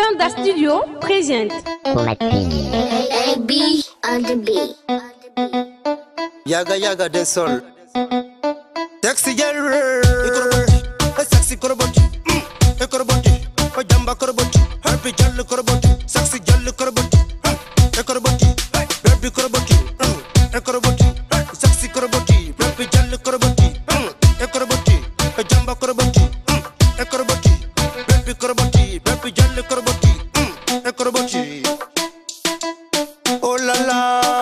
Panda Studio présente AB on the beat. Yaga yaga de sol. Sexy girl, sexy koroboti, koroboti, jamba koroboti, happy girl koroboti, sexy girl koroboti, koroboti, baby koroboti, koroboti, sexy koroboti, happy girl koroboti, koroboti, jamba koroboti, koroboti, baby koroboti, baby girl koroboti, koroboti. Oh la la.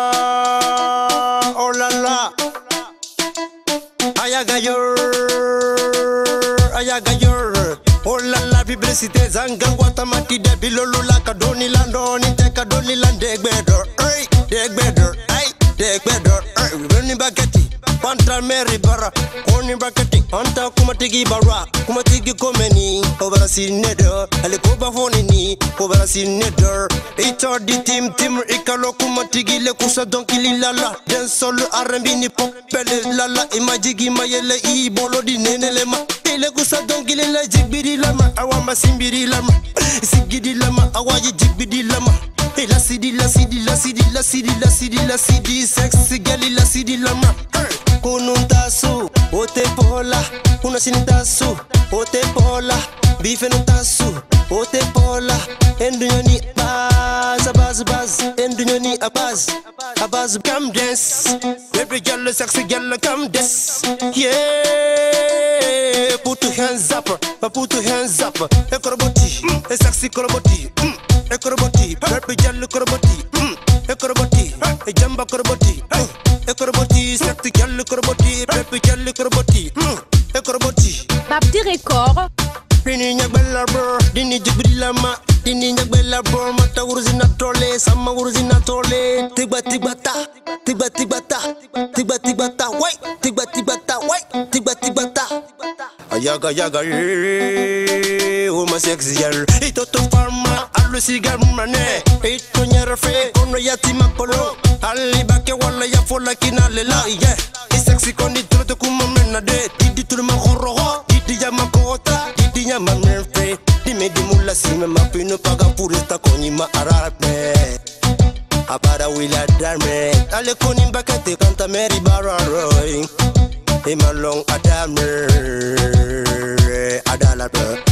Ayagayor, oh la la publicité zanga watamati de bilolo la kadoni landoni te kadoni lande gbedor, ay gbedor, ay roni bagati, pantra meri bara, oni bagati, anta kumatigi bara, kumatigi komeni, obarasi neder, ale koba fonini, obarasi neder, ito di tim ikalo kumatigi le kusa donki lilala, den solo R&B ni pop pele lala, imajigi mayele I bolo di nenele ma, ile kusa donki lila jigbidi lama, awama simbidi lama, sigidi lama, awaji jigbidi lama. La city, sexy girl, la city lama. Kununtasu, ote pola, una sinitasu, ote pola, bife nuntasu, ote pola, endunyoni baz, endunyoni abaz, come dance, baby girl, sexy girl, come dance, yeah, put your hands up, ekoroboti, sexy koroboti, ekoroboti, baby girl koroboti, ekoroboti, jamba koroboti, ekoroboti, sexy girl koroboti, baby girl koroboti, ekoroboti. Babdi Record. Dini nyagbela bro, dini jibrila ma, dini nyagbela bro, mata uruzina tole, sama uruzina tole, tigba ta, wait, tigba ta. Ayaga oh my sexy girl, ito to farma, alusi garmane, ito nyarafe, kono yati makolo, alibake wala ya fola kinalela, yeah, sexy kondi troto kumamena de, didi tulma khoroho, didi yamakota, didi yamamerfe, dime dimula sime mapino paga puresta konyi ma arabe, abara wila darme, ale koni bakate kanta meri bararoi, imalong adame, adala.